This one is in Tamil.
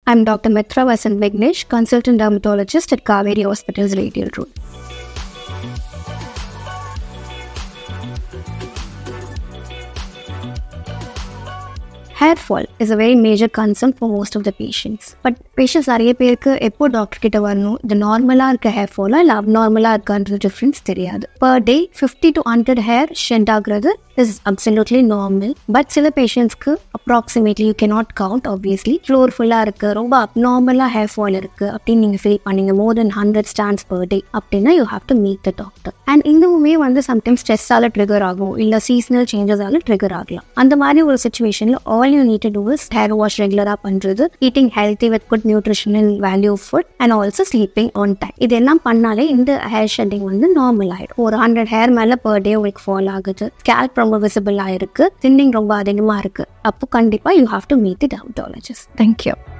I'm Dr. Mitra Vasan Vignesh, consultant dermatologist at Kauvery Hospital's Radial Room. Hair fall is a very major concern for most of the patients. But patients நிறைய பேருக்கு எப்போ டாக்டர் கிட்ட வரணும், இது நார்மலாக இருக்க ஹேர் ஃபாலா இல்லை அப்நார்மலாக இருக்கான்ற டிஃப்ரென்ஸ் தெரியாது. Per day 50 to 100 hair shed ஆகுறது இஸ் அப்சல்யூட்லி நார்மல். பட் சில பேஷண்ட்ஸ்க்கு approximately you cannot count obviously floor ஃபுல்லாக இருக்குது, ரொம்ப அப்நார்மலாக ஹேர் ஃபால் இருக்குது அப்படின்னு நீங்கள் ஃபீல் பண்ணீங்க மோர் தென் 100 ஸ்டாண்ட்ஸ் பர் டே அப்படின்னா you have to meet the doctor. And இதுவுமே சம்டைம்ஸ் ஸ்ட்ரெஸ்ஸால் ட்ரிகர் ஆகும், இல்லை சீசனல் சேஞ்சஸால் ட்ரிகர் ஆகலாம். அந்த மாதிரி ஒரு சுச்சுவேஷனில் all you need to do is hair wash regular பண்றது, eating healthy with good nutritional value food and also sleeping on time. இதெல்லாம் பண்ணாலே இந்த ஹேர் ஷெட்டிங் நார்மல் ஆயிடும். ஒரு 100 ஹேர் மேல per day உங்களுக்கு ஃபால் ஆகுது, ஸ்கேல்ப் ரொம்ப விசிபிள் ஆயிருக்கு, தின்னிங் ரொம்ப அதிகமா இருக்கு, அப்போ கண்டிப்பா you have to meet the dermatologist. Thank you.